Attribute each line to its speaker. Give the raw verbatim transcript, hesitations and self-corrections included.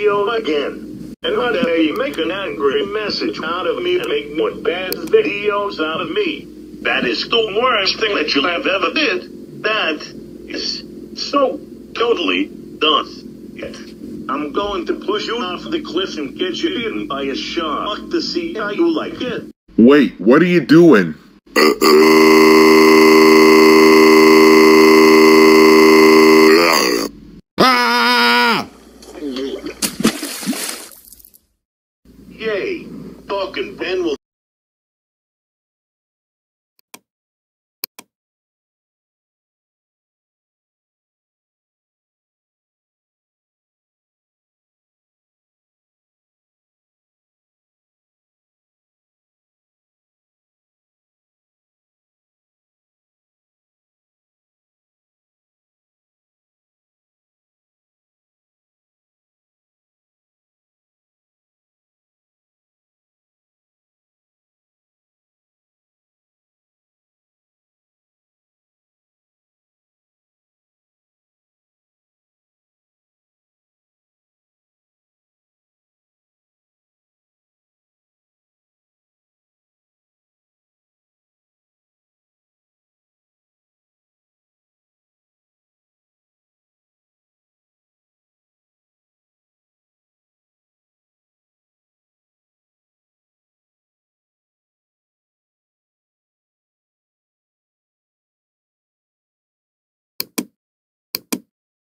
Speaker 1: video again. And one day you make an angry message out of me and make more bad videos out of me. That is the worst thing that you have ever did. That is so totally done. Yet, I'm going to push you off the cliff and get you eaten by a shark to see how you like it.
Speaker 2: Wait, what are you doing?
Speaker 3: Ah!
Speaker 1: Yay, Talking Ben will